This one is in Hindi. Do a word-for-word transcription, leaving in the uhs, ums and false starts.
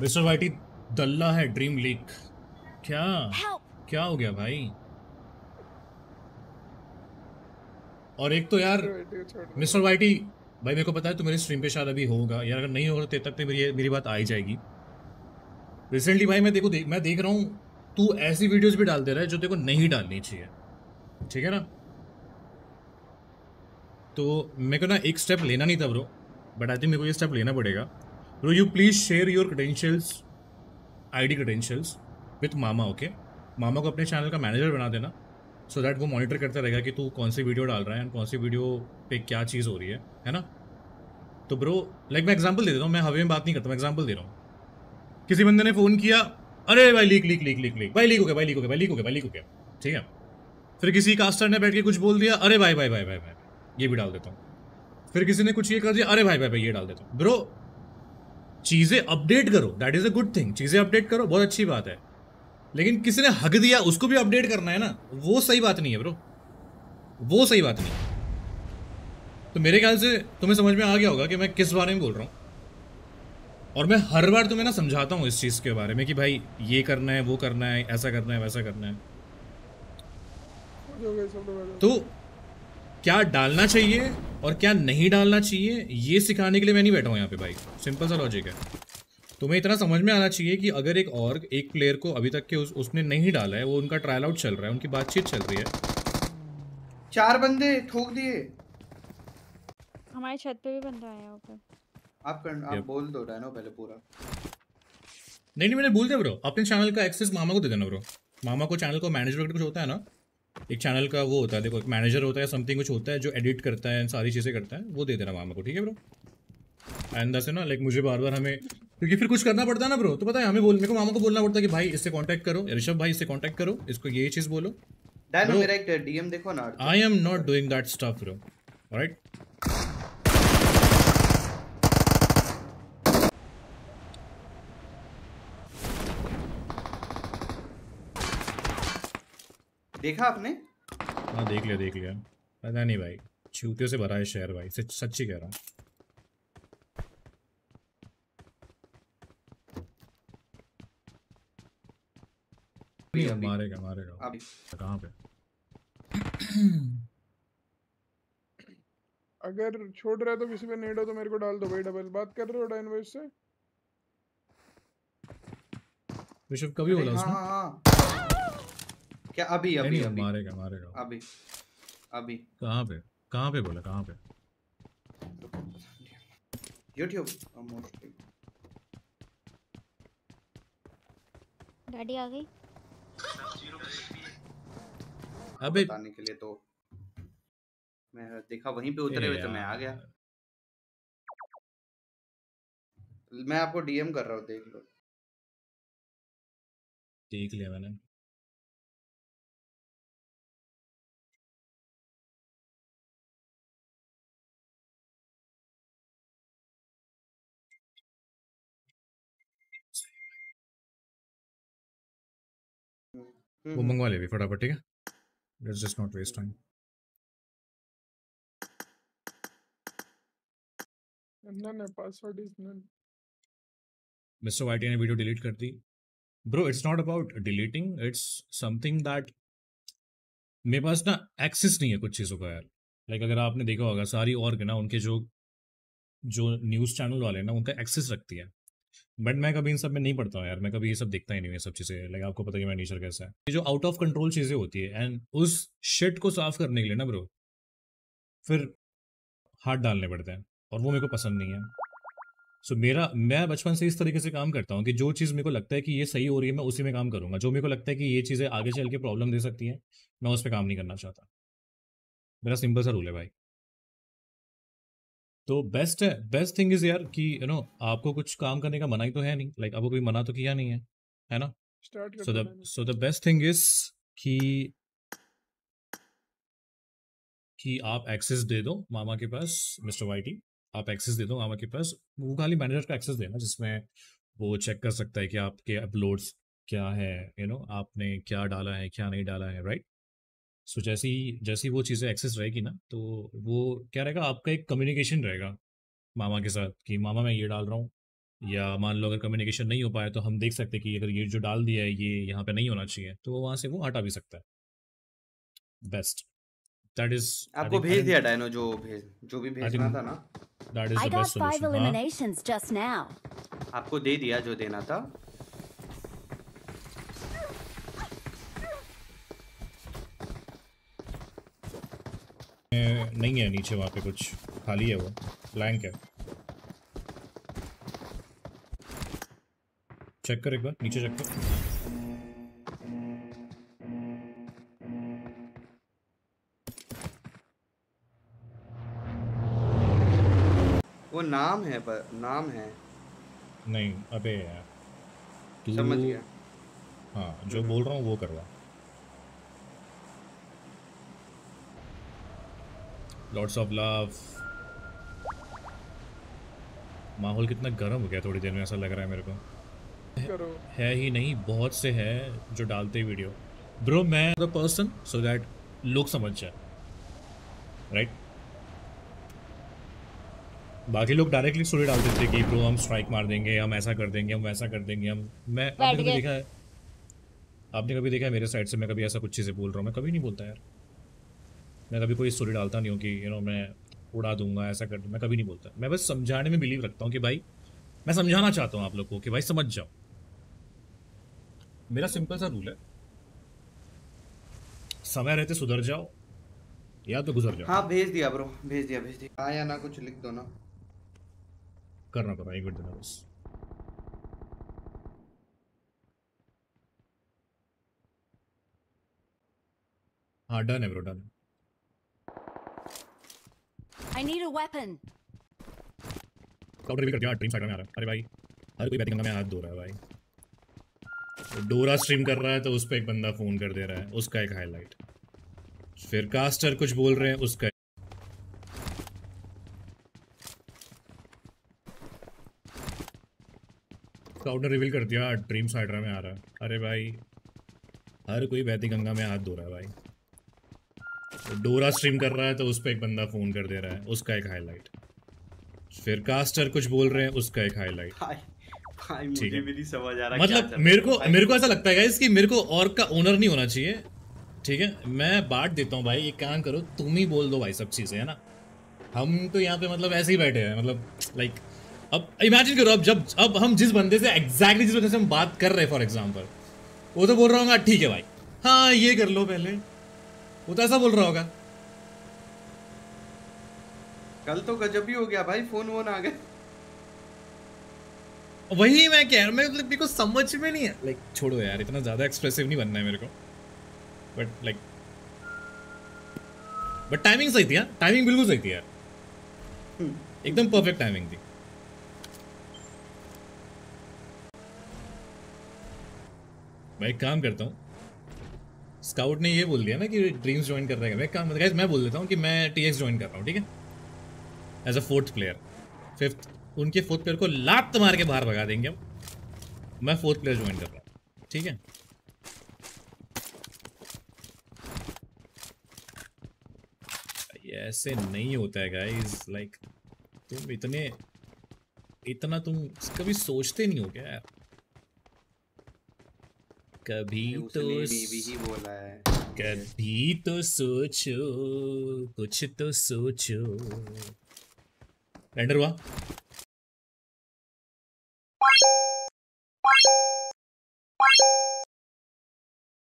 मिस्टर वाइटी दल्ला है ड्रीम लीग। क्या Help! क्या हो गया भाई? और एक तो यार मिस्टर वाइटी भाई, मेरे को पता है तू मेरी स्ट्रीम पे शायद अभी होगा यार, अगर नहीं होगा तो तेरे तक तो मेरी मेरी बात आ ही जाएगी। रिसेंटली भाई मैं देखो देख, मैं देख रहा हूँ तू ऐसी वीडियोस भी डाल दे रहा है जो तेरे को नहीं डालनी चाहिए, ठीक है ना? तो मेरे को ना एक स्टेप लेना नहीं था ब्रो, बट आई थिंक मेरे को ये स्टेप लेना पड़ेगा। Bro you please share your credentials, ID credentials with मामा, ओके? मामा को अपने चैनल का मैनेजर बना देना, सो so दैट वो मॉनिटर करता रहेगा कि तू कौन सी वीडियो डाल रहा है एंड कौन सी वीडियो पे क्या चीज़ हो रही है है ना? तो ब्रो लाइक मैं एग्जांपल दे देता हूँ, मैं हवे में बात नहीं करता, मैं एग्जांपल दे रहा हूँ। किसी बंदे ने फोन किया, अरे भाई leak leak leak leak leak भाई लीक हो गया भाई लीक हो गया भाई लीक हो गया भाई लीक हो गया, ठीक है? फिर किसी कास्टर ने बैठ के कुछ बोल दिया, अरे भाई भाई भाई भाई भाई ये भी डाल देता हूँ। फिर किसी ने कुछ ये कर दिया, अरे भाई भाई भाई ये डाल देता हूँ। ब्रो चीजें अपडेट करो, that is a good thing, चीजें अपडेट करो, बहुत अच्छी बात है। लेकिन किसी ने हक दिया उसको भी अपडेट करना है ना, वो सही बात नहीं है ब्रो, वो सही बात नहीं है। तो मेरे ख्याल से तुम्हें समझ में आ गया होगा कि मैं किस बारे में बोल रहा हूँ। और मैं हर बार तुम्हें ना समझाता हूँ इस चीज के बारे में कि भाई ये करना है, वो करना है, ऐसा करना है, वैसा करना है। तो क्या डालना चाहिए और क्या नहीं डालना चाहिए ये सिखाने के लिए मैं नहीं बैठा हूँ यहाँ पे भाई, सिंपल सा लॉजिक है। तुम्हें इतना समझ में आना चाहिए कि अगर एक और एक प्लेयर को अभी तक के उस, उसने नहीं डाला है, वो उनका ट्रायल आउट चल रहा है, उनकी बातचीत चल रही है। चार बंदे ठोक दिए हमारे छत पे भी बंदा आया ऊपर। आप कर, आप बोल दो डायनो पहले पूरा। नहीं नहीं मैंने भूल दिया ब्रो, अपने चैनल का एक्सेस मामा को दे देना ब्रो। मामा को चैनल को मैनेजर वगैरह कुछ होता है ना, एक चैनल का वो होता है, देखो एक मैनेजर होता है, समथिंग कुछ होता है जो एडिट करता है, सारी चीज़ें करता है, वो दे देना मामा को, ठीक है ब्रो? एंड से ना लाइक मुझे बार बार हमें, क्योंकि फिर कुछ करना पड़ता है ना ब्रो, तो पता है हमें बोल, मेरे को मामा को बोलना पड़ता है कि भाई इससे कांटेक्ट करो, ऋषभ भाई इससे कांटेक्ट करो, इसको ये चीज़ बोलो। डायनो मेरा एक डीएम देखो ना। I am not doing that stuff bro, alright? देखा आपने? हाँ देख लिया देख लिया, पता नहीं भाई, चूतियों से भरा है शहर भाई, सच सच्ची कह रहा हूँ। मारेगा मारेगा कहाँ पे? अगर छोड़ रहा है तो किसी पे नेड हो तो मेरे को डाल दो भाई। डबल बात कर रहे हो डायनो से? ऋषभ कभी बोला उसने? हाँ, हाँ। क्या अभी अभी नहीं, अभी मारेगा मारेगा अभी अभी कहाँ पे कहाँ पे बोला, कहाँ पे? YouTube mostly. डैडी आ गई अबे बताने के लिए, तो मैं देखा वहीं पे उतरे हुए तो मैं आ गया। मैं आपको डीएम कर रहा हूँ, देख लो। देख लिया मैंने। वो मंगवा ले भी फटाफट, ठीक है? Let's just not waste time. None है, password is none. Mister Whitey ने वीडियो डिलीट कर दी bro, it's not about deleting, it's something that मेरे पास ना एक्सेस नहीं है कुछ चीज़ों का यार। लाइक अगर आपने देखा होगा सारी और ना उनके जो जो न्यूज़ चैनल वाले ना उनका एक्सेस रखती है, बट मैं कभी इन सब में नहीं पढ़ता हूँ यार, मैं कभी ये सब देखता ही नहीं हूँ, ये सब चीज़ें। लाइक आपको पता है मेरा नेचर कैसा है, ये जो आउट ऑफ कंट्रोल चीज़ें होती है, एंड उस शिट को साफ करने के लिए ना ब्रो फिर हाथ डालने पड़ते हैं, और वो मेरे को पसंद नहीं है। सो so, मेरा मैं बचपन से इस तरीके से काम करता हूँ कि जो चीज़ मेरे को लगता है कि ये सही हो रही है मैं उसी में काम करूंगा, जो मेरे को लगता है कि ये चीज़ें आगे चल के प्रॉब्लम दे सकती हैं मैं उस पर काम नहीं करना चाहता। मेरा सिंपल सा रूल है भाई। तो बेस्ट है, बेस्ट थिंग इज यार कि यू नो आपको कुछ काम करने का मना ही तो है नहीं, लाइक आपको कोई मना तो किया नहीं है, है ना? So the so the best thing is कि कि आप एक्सेस दे दो मामा के पास, मिस्टर वाइटी आप एक्सेस दे दो मामा के पास, वो खाली मैनेजर का एक्सेस देना जिसमें वो चेक कर सकता है कि आपके अपलोड्स क्या है, यू नो आपने क्या डाला है क्या नहीं डाला है, राइट? सो जैसी जैसी वो चीज़ें एक्सेस रहेगी ना, तो वो क्या रहेगा, आपका एक कम्युनिकेशन रहेगा मामा के साथ कि मामा मैं ये डाल रहा हूँ, या मान लो अगर कम्युनिकेशन नहीं हो पाया तो हम देख सकते हैं कि अगर ये जो डाल दिया है ये यहाँ पे नहीं होना चाहिए तो वो वहाँ से वो हटा भी सकता है। बेस्ट दैट इज आई आपको थिंक आई भेज थिंक दिया डायनो, जो भेज जो भी आई भेजना थिंक था ना, that is I the got best five solution. हाँ eliminations just now. आपको दे दिया जो देना था। ए, नहीं है नीचे वहाँ पे कुछ खाली है, वो ब्लैंक है। चेक कर एक बार नीचे चेक कर। वो नाम है, पर नाम है। नहीं अबे यार तू समझ गया। हाँ जो बोल रहा हूँ वो करवा। Lots of love. माहौल कितना गर्म हो गया थोड़ी देर में, ऐसा लग रहा है मेरे को। करो। है ही नहीं, बहुत से हैं जो डालते वीडियो। ब्रो मैं द पर्सन सो दैट लोग समझ जाए, राइट। बाकी लोग डायरेक्टली स्टोरी डाल देते कि ब्रो हम स्ट्राइक मार देंगे, हम ऐसा कर देंगे, हम वैसा कर देंगे, हम मैं बैठ आपने कभी गए। देखा है आपने कभी देखा है मेरे साइड से मैं कभी ऐसा कुछ चीज़ें बोल रहा हूँ? मैं कभी नहीं बोलता यार। मैं कभी कोई स्टोरी डालता नहीं हूँ कि यू नो मैं उड़ा दूंगा, ऐसा कर दूँ, मैं कभी नहीं बोलता। मैं बस समझाने में बिलीव रखता हूँ कि भाई मैं समझाना चाहता हूँ आप लोग को कि भाई समझ जाओ। मेरा सिंपल सा रूल है, समय रहते सुधर जाओ या तो गुजर जाओ। हाँ भेज दिया ब्रो, भेज दिया भेज दिया। हाँ या ना कुछ लिख दो ना। करना पड़ा एक मिनट देना बस। हाँ डन है bro, done. I need a weapon. Counter reveal कर दिया, ड्रीम साइड में आ रहा है। अरे भाई हर कोई बैटिंग में हाथ धो रहा है भाई। तो डोरा स्ट्रीम कर रहा है तो उस पर एक बंदा फोन कर दे रहा है, उसका एक हाईलाइट। फिर कास्टर कुछ बोल रहे हैं, उसका काउंटर रिवील कर दिया, ड्रीम साइड में आ रहा है। अरे भाई हर कोई बहती गंगा में हाथ धो रहा है भाई। तो डोरा स्ट्रीम कर रहा है तो उस पर एक बंदा फोन कर दे रहा है, उसका एक हाईलाइट। फिर कास्टर कुछ बोल रहे हैं, उसका एक हाईलाइट। भाई भाई ठीक मुझे है। भी नहीं समझ आ रहा क्या मतलब चल रहा मेरे है। को भाई, मेरे को ऐसा लगता है गाइस कि मेरे को और का ओनर नहीं होना चाहिए, ठीक है। मैं बांट देता हूँ भाई, एक काम करो तुम ही बोल दो भाई सब चीज़ें, है ना। हम तो यहाँ पे मतलब ऐसे ही बैठे हैं, मतलब लाइक अब इमेजिन करो, अब जब अब हम जिस बंदे से एग्जैक्टली जिस बंदे से हम बात कर रहे हैं फॉर एग्जांपल, वो तो बोल रहा होगा ठीक है भाई हाँ ये कर लो पहले, वो तो ऐसा बोल रहा होगा। कल तो गजब ही हो गया भाई, फोन वोन आ गए। वही मैं कह रहा हूँ, मैं मतलब मेरे को समझ में नहीं है लाइक छोड़ो यार, इतना ज़्यादा एक्सप्रेसिव नहीं बनना है मेरे को, बट लाइक बट टाइमिंग सही थी यार, टाइमिंग बिल्कुल सही थी यार, एकदम परफेक्ट टाइमिंग थी। मैं एक काम करता हूँ, स्काउट ने ये बोल दिया ना कि ड्रीम्स ज्वाइन कर रहा है, मैं एक काम गाइस मैं बोल देता हूँ कि मैं टीएक्स ज्वाइन कर रहा हूँ, ठीक है, as a fourth player. Fifth उनके फोर्थ प्लेयर को लात मार के बाहर भगा देंगे हम, मैं फोर्थ प्लेयर ज्वाइन कर रहा हूँ, ठीक है। ये ऐसे नहीं होता है गाइस, लाइक तुम इतने इतना तुम कभी सोचते नहीं हो क्या यार? कभी तो उसने भी, भी ही बोला है। कभी तो सोचो, कुछ तो सोचो। रेंडर हुआ